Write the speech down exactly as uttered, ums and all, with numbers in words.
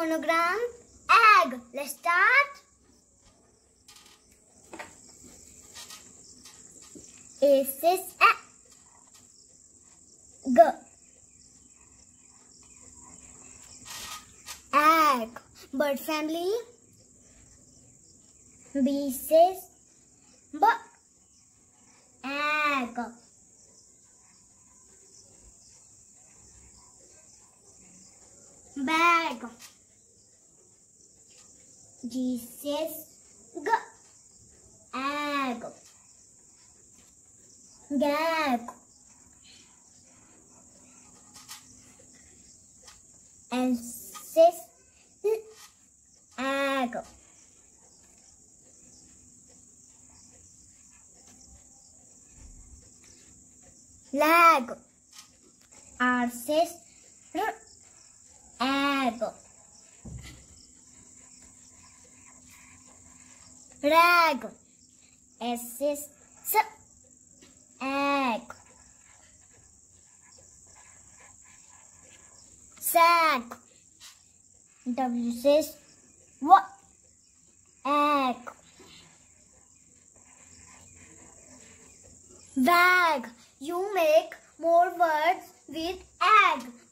phonogram egg. Let's start. A says egg. Egg. Bird family. B says b. Egg. Bag. G says g. Egg. Gag. L says l. Egg. Lag. R says r. Egg. Rag. S says s. Egg. Sag. W says w. Egg. Wag. You make more words with egg.